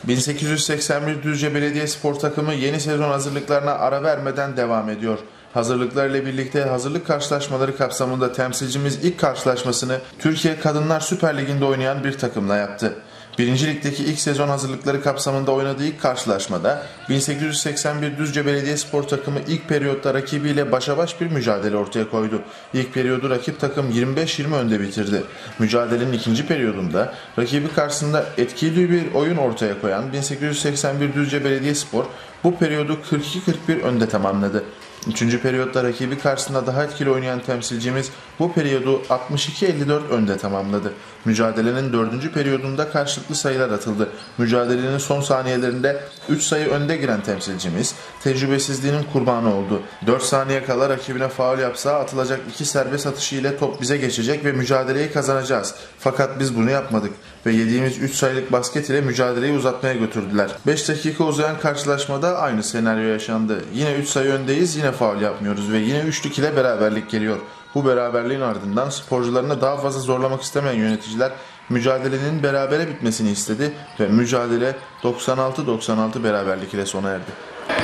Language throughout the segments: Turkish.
1881 Düzce Belediyespor takımı yeni sezon hazırlıklarına ara vermeden devam ediyor. Hazırlıklar ile birlikte hazırlık karşılaşmaları kapsamında temsilcimiz ilk karşılaşmasını Türkiye Kadınlar Süper Ligi'nde oynayan bir takımla yaptı. 1. Lig'deki ilk sezon hazırlıkları kapsamında oynadığı ilk karşılaşmada 1881 Düzce Belediyespor takımı ilk periyotta rakibiyle başa baş bir mücadele ortaya koydu. İlk periyodu rakip takım 25-20 önde bitirdi. Mücadelenin ikinci periyodunda rakibi karşısında etkili bir oyun ortaya koyan 1881 Düzce Belediyespor bu periyodu 42-41 önde tamamladı. Üçüncü periyotta rakibi karşısında daha etkili oynayan temsilcimiz bu periyodu 62-54 önde tamamladı. Mücadelenin 4. periyodunda karşılıklı sayılar atıldı. Mücadelenin son saniyelerinde 3 sayı önde giren temsilcimiz tecrübesizliğinin kurbanı oldu. 4 saniye kala rakibine faul yapsa atılacak 2 serbest atışı ile top bize geçecek ve mücadeleyi kazanacağız. Fakat biz bunu yapmadık ve yediğimiz 3 sayılık basket ile mücadeleyi uzatmaya götürdüler. 5 dakika uzayan karşılaşmada aynı senaryo yaşandı. Yine 3 sayı öndeyiz, yine faul yapmıyoruz ve yine üçlük ile beraberlik geliyor. Bu beraberliğin ardından sporcularını daha fazla zorlamak istemeyen yöneticiler mücadelenin berabere bitmesini istedi ve mücadele 96-96 beraberlik ile sona erdi.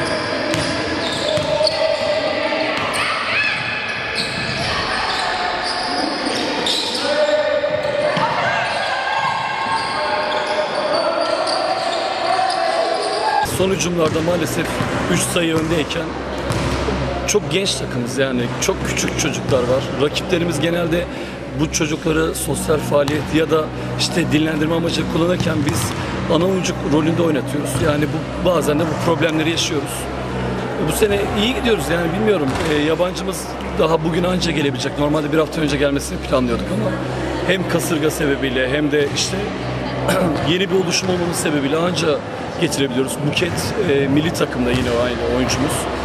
Son hücumlarda maalesef 3 sayı öndeyken çok genç takımız, yani çok küçük çocuklar var. Rakiplerimiz genelde bu çocukları sosyal faaliyet ya da işte dinlendirme amacı kullanırken biz ana oyuncu rolünde oynatıyoruz. Yani bazen de bu problemleri yaşıyoruz. Bu sene iyi gidiyoruz, yani bilmiyorum. Yabancımız daha bugün anca gelebilecek. Normalde bir hafta önce gelmesini planlıyorduk ama hem kasırga sebebiyle hem de işte yeni bir oluşum olmamız sebebiyle anca getirebiliyoruz. Buket milli takımda yine aynı oyuncumuz.